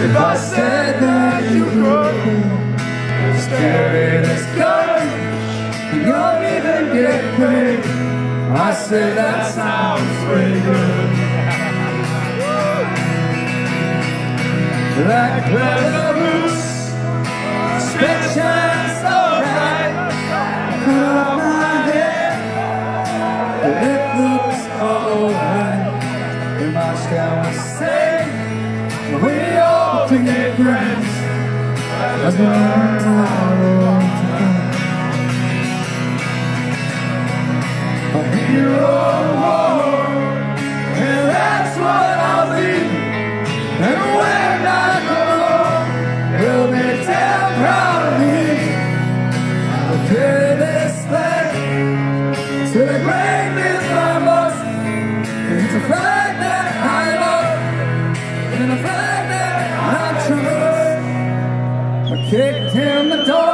If I said that you could just carry this gun, you don't even get paid. I say that sounds pretty good. Like clever boots, spit shine so bright, cut off my head, but it looks alright. We march down the stage, we all can get friends, as we learn to love a hero of war, and that's what I'll be. And when I go home, they'll be damn proud of me. I'll carry this flag to the grave with my boss. It's a flag that I love, and a flag that I trust. I kicked in the door.